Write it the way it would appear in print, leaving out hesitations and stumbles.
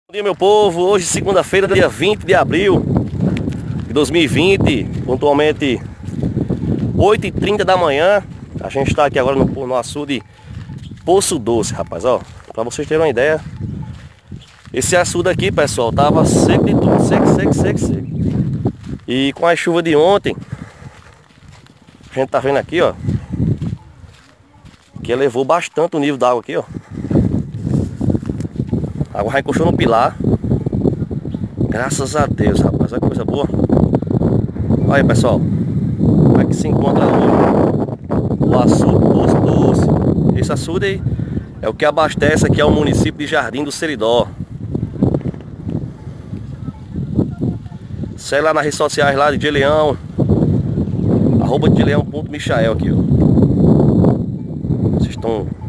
Bom dia, meu povo. Hoje, segunda-feira, dia 20 de abril de 2020, pontualmente 8h30 da manhã. A gente está aqui agora no açude Poço Doce, rapaz, ó. Pra vocês terem uma ideia, esse açude aqui, pessoal, tava seco de tudo, seco. E com a chuva de ontem, a gente tá vendo aqui, ó, que elevou bastante o nível da água aqui, ó. A água já encostou no pilar. Graças a Deus, rapaz, olha que coisa boa. Olha aí, pessoal, como é que se encontra hoje o açude Poço Doce. Esse açude aí é o que abastece aqui ao município de Jardim do Seridó. Segue lá nas redes sociais lá de Dileão, @dileão.michael aqui, ó. Vocês estão